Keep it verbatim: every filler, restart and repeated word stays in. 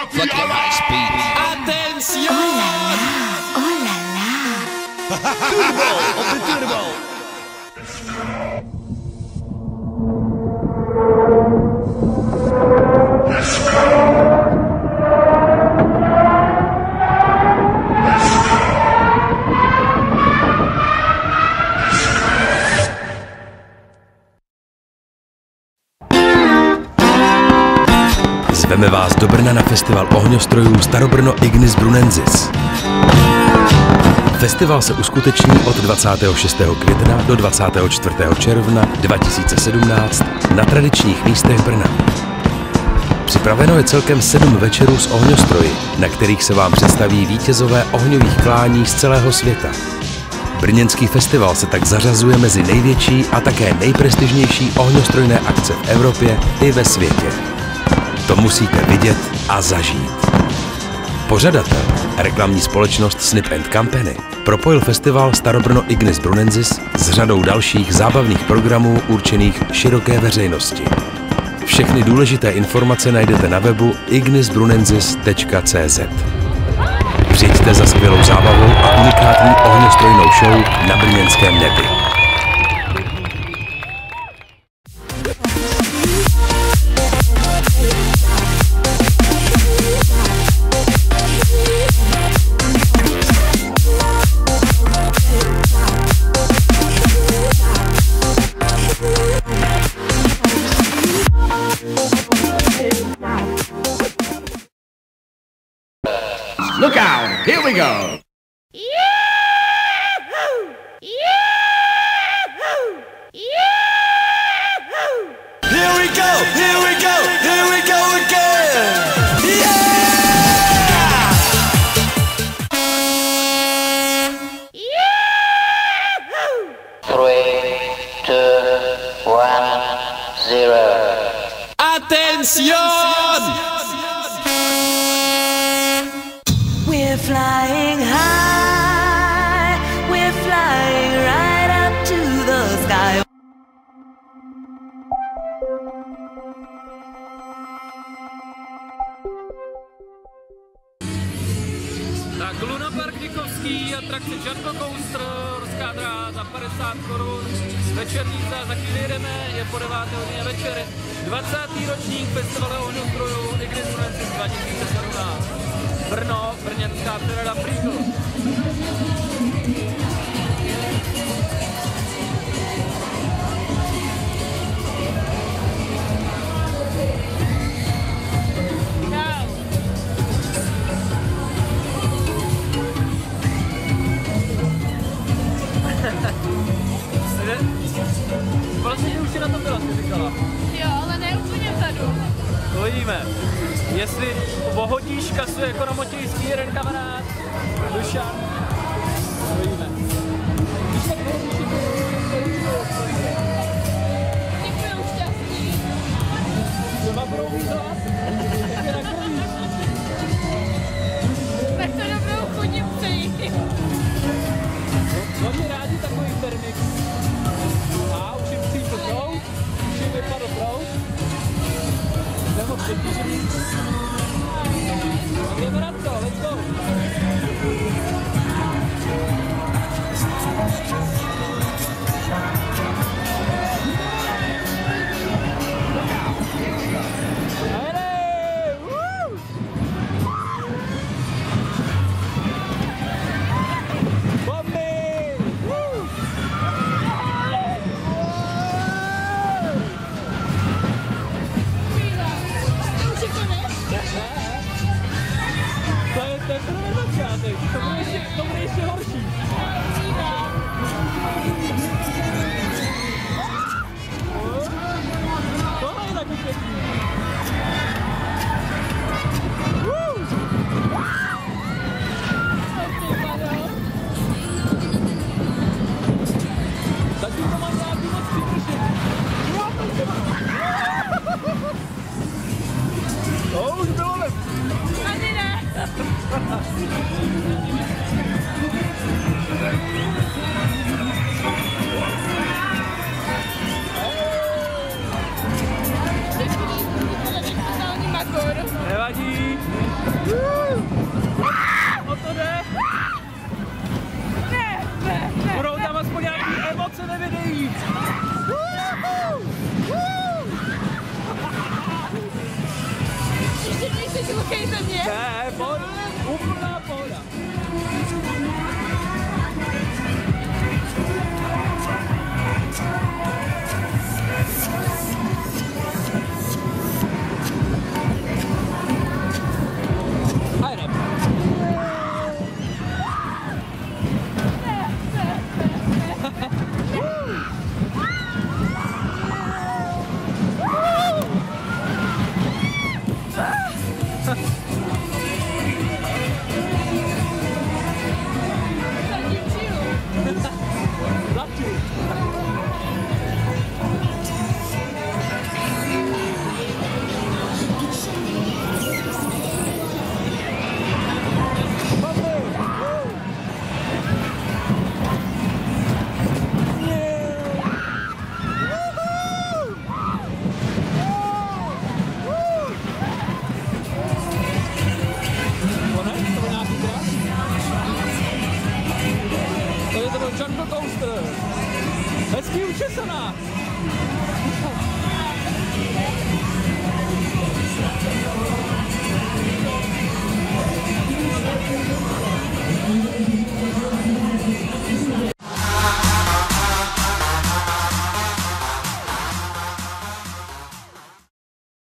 Fucking high speed. Attention! Oh la la! Turbo op de turbo. Zveme vás do Brna na festival ohňostrojů Starobrno Ignis Brunensis. Festival se uskuteční od dvacátého šestého května do dvacátého čtvrtého června dva tisíce sedmnáct na tradičních místech Brna. Připraveno je celkem sedm večerů s ohňostroji, na kterých se vám představí vítězové ohňových klání z celého světa. Brněnský festival se tak zařazuje mezi největší a také nejprestižnější ohňostrojné akce v Evropě i ve světě. To musíte vidět a zažít. Pořadatel, reklamní společnost Snip and Company, propojil festival Starobrno Ignis Brunensis s řadou dalších zábavných programů určených široké veřejnosti. Všechny důležité informace najdete na webu ignis brunensis tečka cé zet. Přijďte za skvělou zábavou a unikátní ohňostrojnou show na brněnském nebi. Look out, here we go. Yahoo! Yahoo! Yahoo! Here we go, here we go, here we go again! Yeah! Yahoo! Three, two, one, zero. Attention! We're flying high, we're flying right up to the sky. Tak Luna Park Dikovský, atrakce Jumbo Coaster, horská dráha za padesát korun, večerníce za chvíli jedeme, je po deváté hodině večer, dvacátý ročník festivalu ohňostrojů Ignis Brunensis dva tisíce sedmnáct. Brno, brněnská Ferrada Prýdl. Vlastně už si na to byla, jsi říkala. Jo, ale ne úplně vzadu. Uvidíme. Jestli pohodíš kasu jako na motějský jeden kamarád, Dušan. Uvidíme. Děkuju, šťastný. Třeba budou mít hlas, ještě nakrvíš. Tak to dobrou chodím přejít. Oni rádi takový termik. A už jim přijde prout, už jim vypadl prout. Nebo přetížený. Tak jdeme na to, let's go. To bude ještě, to bude ještě horší. Tohle je taky pěkný. Zatím to mám nějaký moc připršet. To už bylo lepší. Ani ne. Nevadí. Ty tlukejte mě. Ne, pohoda, úplná pohoda. A jedem. Jungle Coaster. Hezký učesaná.